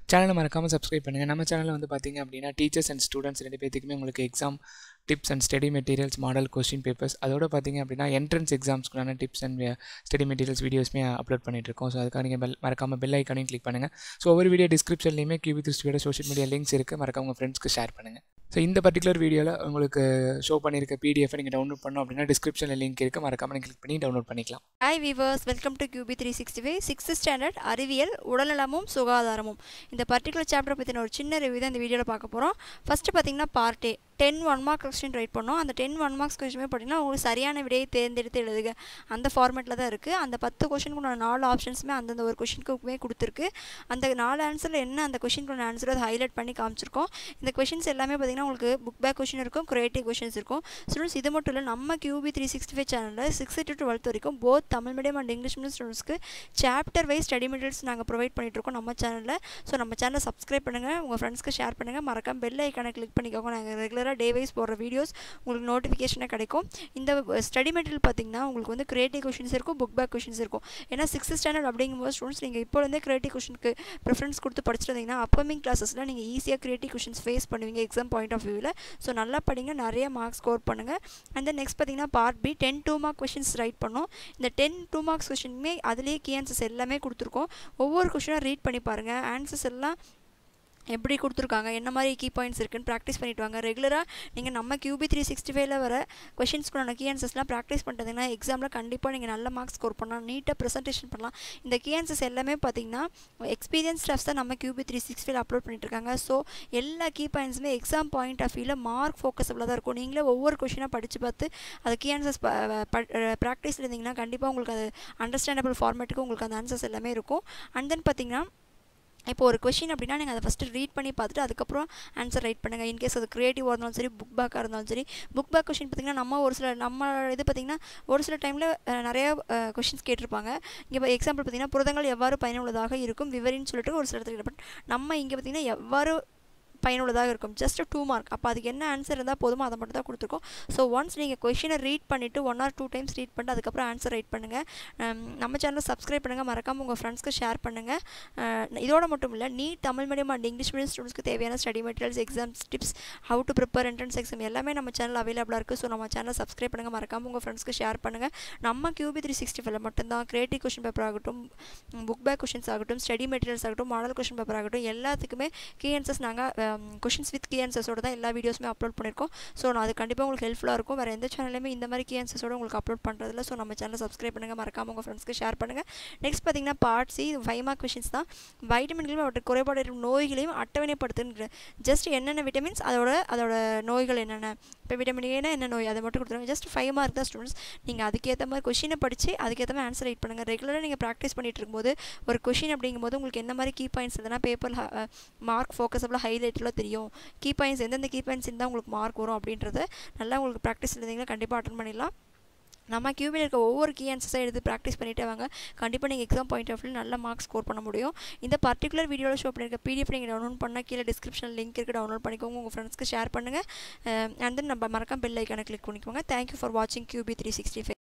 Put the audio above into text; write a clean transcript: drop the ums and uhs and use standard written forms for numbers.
சேனலை மறக்காமல் சப்ஸ்கிரைப் பண்ணுங்கள். நம்ம சேனலில் வந்து பார்த்திங்க அப்படின்னா டீச்சர்ஸ் அண்ட் ஸ்டூடெண்ட்ஸ் 2 பேத்துக்குமே உங்களுக்கு exam tips and study materials, model question papers, அதோட பார்த்திங்க அப்படின்னா என்ட்ரன்ஸ் எக்ஸாம்ஸ்க்குள்ளான டிப்ஸ் அண்ட் ஸ்டடி மெட்டீரியல்ஸ் வீடியோஸ்மே அப்லோட் பண்ணிட்டுருக்கோம். ஸோ அதுக்காக நீங்கள் மறக்காமல் பெல் ஐக்கானையும் கிளிக் பண்ணுங்கள். ஸோ ஒவ்வொரு வீடியோ டிஸ்கிரிப்ஷன்லையுமே QB360 சோஷியல் மீடியா லிங்க்ஸ் இருக்குது, மறக்காம உங்கள் ஃப்ரெண்ட்ஸ்க்கு ஷேர் பண்ணுங்கள். ஸோ இந்த பர்டிகுலர் வீடியோவில் உங்களுக்கு ஷோ பண்ணியிருக்க PDF நீங்கள் டவுன்லோட் பண்ணோம் அப்படின்னா டிஸ்கிரிப்ஷனில் லிங்க் இருக்குது, மறக்காமல் நீங்கள் கிளிக் பண்ணி டவுன்லோட் பண்ணிக்கலாம். Hi viewers, welcome to QB365 6th standard அறிவியல் உடல்நலமும் சுகாதாரமும். இந்த பர்டிகுலர் சாப்டர் பற்றின ஒரு சின்ன ரிவ்யூ தான் இந்த வீடியோவில் பார்க்க போகிறோம். ஃபஸ்ட்டு பார்த்தீங்கன்னா part A 10 1 mark question right பண்ணோம். அந்த 10 1 மார்க்ஸ் கொஸ்டின் பார்த்தீங்கன்னா உங்களுக்கு சரியான விடையை தேர்ந்தெடுத்து எழுதுக அந்த ஃபார்மேட்டில் தான் இருக்குது. அந்த 10 கொஸ்டினுக்கு 4 ஆப்ஷன்ஸுமே அந்தந்த ஒரு கொஸ்டினுக்குமே கொடுத்துருக்கு. அந்த 4 ஆன்சரில் என்ன அந்த கொஸ்டினுக்கு ஆன்சர் அதை ஹைலைட் பண்ணி காமிச்சிருக்கோம். இந்த கொஸ்டின்ஸ் எல்லாமே பார்த்தீங்கன்னா உங்களுக்கு புக் பேக் கொஸ்டின் இருக்கும், கிரியேட்டிவ் கொஸ்டின்ஸ் இருக்கும். ஸ்டூடெண்ட்ஸ் இது மட்டும் இல்லை, நம்ம QB365 சேனலில் 6th to 12th வரைக்கும் both Tamil medium and English medium ஸ்டூடெண்ட்ஸ்க்கு சாப்டர் வைஸ் ஸ்டடி மெட்டீரியல்ஸ் நாங்கள் ப்ரொவைட் பண்ணிகிட்ருக்கோம் நம்ம சேனலில். ஸோ நம்ம சேனலை சப்ஸ்கிரைப் பண்ணுங்கள், உங்கள் ஃப்ரெண்ட்ஸ்க்கு ஷேர் பண்ணுங்கள், மறக்காம பெல் ஐக்கானை கிளிக் பண்ணிக்கோங்க. நாங்கள் ரெகுலராக டே வைஸ் போடுற வீடியோஸ் உங்களுக்கு நோட்டிஃபிகேஷனாக கிடைக்கும். இந்த ஸ்டடி மெட்டீரியல் பார்த்திங்கன்னா உங்களுக்கு வந்து கிரியேட்டிவ் கொஸ்டின்ஸ் இருக்கும், புக் பேக் கொஸ்டின்ஸ் இருக்கும். ஏன்னா 6th ஸ்டாண்டர்ட் அப்படிங்கும்போது ஸ்டூடெண்ட்ஸ் நீங்கள் இப்போலேருந்தே கிரியேட்டிவ் கொஸ்டினுக்கு ப்ரிஃபரன்ஸ் கொடுத்து படிச்சுட்டு வந்தீங்கன்னா அப்கமிங் கிளாஸஸில் நீங்கள் ஈஸியாக கிரியேட்டிவ் கொஸ்டின்ஸ் ஃபேஸ் பண்ணுவீங்க எக்ஸாம் பாயிண்ட் ஆஃப் வியூவில். ஸோ நல்லா படிங்க, நிறைய மார்க்ஸ் ஸ்கோர் பண்ணுங்கள். அண்ட் தென் நெக்ஸ்ட் பார்த்தீங்கன்னா part B 10 2 mark questions right பண்ணோம். இந்த 10 2 மார்க்ஸ் கொஸ்டினுமே அதுலேயே கீ ஆன்சர்ஸ் எல்லாமே கொடுத்துருக்கோம். ஒவ்வொரு கொஸ்டினாக ரீட் பண்ணி பாருங்கள், ஆன்சர்ஸ் எல்லாம் எப்படி கொடுத்துருக்காங்க, என்ன மாதிரி கீ பாயிண்ட்ஸ் இருக்குன்னு ப்ராக்டிஸ் பண்ணிட்டு வாங்க. ரெகுலராக நீங்கள் நம்ம QB365 வர கொஷின்ஸ்க்குள்ள கீ ஆன்சர்ஸ்லாம் ப்ராக்டிஸ் பண்ணிட்டீங்கன்னா எக்ஸாமில் கண்டிப்பாக நீங்கள் நல்ல மார்க்ஸ் ஸ்கோர் பண்ணலாம், நீட்டாக ப்ரெசன்டேஷன் பண்ணலாம். இந்த கீ ஆன்சர்ஸ் எல்லாமே பார்த்தீங்கன்னா எக்ஸ்பீரியன்ஸ் ஸ்டாஃப்ஸ் தான் நம்ம QB365 அப்லோட் பண்ணிட்டுருக்காங்க. ஸோ எல்லா கீ பாயிண்ட்ஸுமே எக்ஸாம் பாயிண்ட் ஆஃப் வியூவில் மார்க் ஃபோக்கஸபிளாக தான் இருக்கும். நீங்களே ஒவ்வொரு கொஷினாக படித்து பார்த்து அது கீ ஆன்சர்ஸ் ப்ராக்டிஸில் இருந்தீங்கன்னா கண்டிப்பாக உங்களுக்கு அது அண்டர்ஸ்டாண்டபிள் ஃபார்மேட்டுக்கு உங்களுக்கு அந்த ஆன்சர்ஸ் எல்லாமே இருக்கும். அண்ட் தென் பார்த்தீங்கன்னா இப்போ ஒரு கொஷின் அப்படின்னா நீங்கள் அதை ஃபஸ்ட்டு ரீட் பண்ணி பார்த்துட்டு அதுக்கப்புறம் ஆன்சர் ரைட் பண்ணுங்கள். இன்கேஸ் அது க்ரியேட்டிவாக இருந்தாலும் சரி, புக் பேக்காக இருந்தாலும் சரி. புக் பேக் கொஷின் பார்த்திங்கன்னா நம்ம இது பார்த்திங்கன்னா ஒரு சில டைமில் நிறையா கொஷின்ஸ் கேட்டிருப்பாங்க. இங்கே இப்போ எக்ஸாம்பிள் பார்த்திங்கன்னா புரதங்கள் எவ்வாறு பயனுள்ளதாக இருக்கும் விவரின்னு சொல்லிட்டு ஒரு சில இடத்துல. பட் நம்ம இங்கே பார்த்திங்கன்னா எவ்வாறு பயனுள்ளதாக இருக்கும், ஜஸ்ட் 2 மார்க். அப்போ அதுக்கு என்ன ஆன்சர் இருந்தால் போதுமோ அதை மட்டும் தான் கொடுத்துருக்கோம். ஸோ ஒன்ஸ் நீங்கள் கொஷினை ரீட் பண்ணிவிட்டு 1 or 2 டைம்ஸ் ரீட் பண்ணிட்டு அதுக்கப்புறம் ஆன்சர் ரைட் பண்ணுங்கள். நம்ம சேனலை சப்ஸ்கிரைப் பண்ணுங்கள், மறக்காமல் உங்கள் ஃப்ரெண்ட்ஸ்க்கு ஷேர் பண்ணுங்கள். இதோட மட்டும் இல்லை, NEET Tamil medium and English medium ஸ்டூடெண்ட்ஸ்க்கு தேவையான study materials, exams tips, how to prepare entrance exam எல்லாமே நம்ம சேனல் அவைலபிளாக இருக்குது. ஸோ நம்ம சேனலை சப்ஸ்கிரைப் பண்ணுங்கள், மறக்காமல் உங்கள் ஃப்ரெண்ட்ஸ்க்கு ஷேர் பண்ணுங்கள். நம்ம QB365 மட்டும்தான் கிரியேட்டிவ் கொஷின் பேப்பர் ஆகட்டும், புக் பேக் கொஷின்ஸ் ஆகட்டும், ஸ்டடி மெட்டீரியல்ஸ் ஆகட்டும், மாடல் கொஷின் பேப்பர் ஆகட்டும், எல்லாத்துக்குமே கீ ஆன்சர்ஸ் நாங்கள் கொஷின்ஸ் வித் கீ ஆன்சர்ஸோட தான் எல்லா வீடியோஸுமே அப்லோட் பண்ணியிருக்கோம். ஸோ அது கண்டிப்பாக உங்களுக்கு ஹெல்ப்ஃபுல்லாக இருக்கும். வேறு எந்த சேனலுமே இந்த மாதிரி கீ ஆன்சர்ஸோட உங்களுக்கு அப்லோட் பண்ணுறதில்ல. ஸோ நம்ம சேனலை சப்ஸ்கிரைப் பண்ணுங்கள், மறக்காமல் உங்கள் ஃப்ரெண்ட்ஸ்க்கு ஷேர் பண்ணுங்கள். நெக்ஸ்ட் பார்த்தீங்கன்னா பார்ட் C 5 மார்க் கொஷின்ஸ் தான். வைட்டமின்களையும் அவற்றை குறைபாடு இருக்கும் நோய்களையும் அட்டவணைப்படுத்துன்னு ஜஸ்ட் என்னென்ன விட்டமின்ஸ் அதோட நோய்கள் என்னென்ன. இப்போ விட்டமின் ஏன்னா என்ன நோய் அதை மட்டும் கொடுத்துருவாங்க. ஜஸ்ட் 5 மார்க் தான் ஸ்டூடெண்ட்ஸ். நீங்கள் அதுக்கேற்ற மாதிரி கொஷினை படித்து அதுக்கேற்ற மாதிரி ஆன்சர் ரைட் பண்ணுங்கள். ரெகுலராக நீங்கள் ப்ராக்டிஸ் பண்ணிட்டு இருக்கும்போது ஒரு கொஷின் அப்படிங்கும்போது உங்களுக்கு என்ன மாதிரி கீ பாயிண்ட்ஸ் எதுனா பேப்பர் மார்க் ஃபோக்கஸபிளாக ஹைலைட்டில் தெரியும். கீ பாயிண்ட்ஸ் எந்தெந்த கீ பாயிண்ட்ஸ் இருந்தால் உங்களுக்கு மார்க் வரும் அப்படின்றத நல்லா உங்களுக்கு ப்ராக்டிஸ் இருந்தீங்கன்னா கண்டிப்பாக அட்டன் பண்ணிடலாம். நம்ம QBயில் இருக்க ஒவ்வொரு கீ ஆன்சர்ஸாக எடுத்து ப்ராக்டிஸ் பண்ணிகிட்டே வாங்க. கண்டிப்பாக நீங்கள் எக்ஸாம் பாயிண்ட் ஆஃப் வியூ நல்ல மார்க்ஸ் ஸ்கோர் பண்ண முடியும். இந்த பர்டிகுலர் வீடியோவில் ஷோ பண்ணியிருக்க PDF நீங்கள் டவுன்லோட் பண்ணால் கீழே டிஸ்கிரிப்ஷன் லிங்க் இருக்குது, டவுன்லோட் பண்ணிக்கோங்க, உங்கள் ஃப்ரெண்ட்ஸ்க்கு ஷேர் பண்ணுங்கள். அண்ட் தென் நம்ம மறக்காம பெல் ஐக்கானை கிளிக் பண்ணிக்கோங்க. தேங்க்யூ ஃபார் வாட்சிங் QB365.